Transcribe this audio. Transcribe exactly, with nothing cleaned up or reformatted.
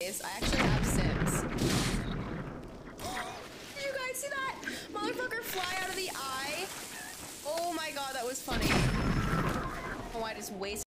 I actually have Sims. Did you guys see that? Motherfucker fly out of the eye? Oh my god, that was funny. Oh, I just wasted